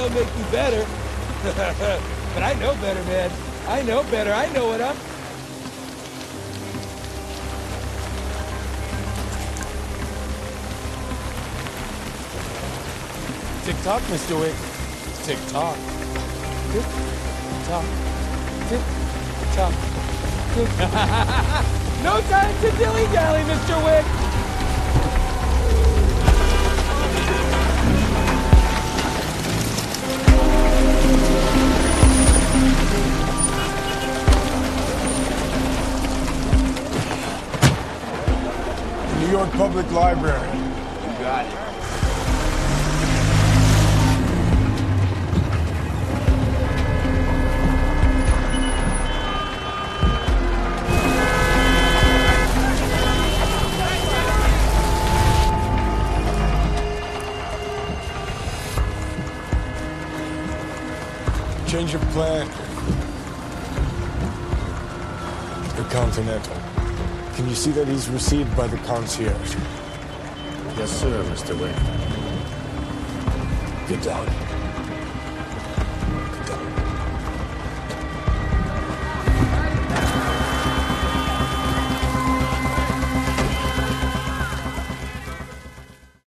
don't make you better. But I know better, man. I know better. I know what I'm... Tick-tock, Mr. Wick. Tick-tock. Tick-tock. Tick-tock. No time to dilly-dally, Mr. Wick! New York Public Library. You got it. Change of plan. The Continental. Can you see that he's received by the concierge? Yes, sir, Mr. Wick. Get down. Get down.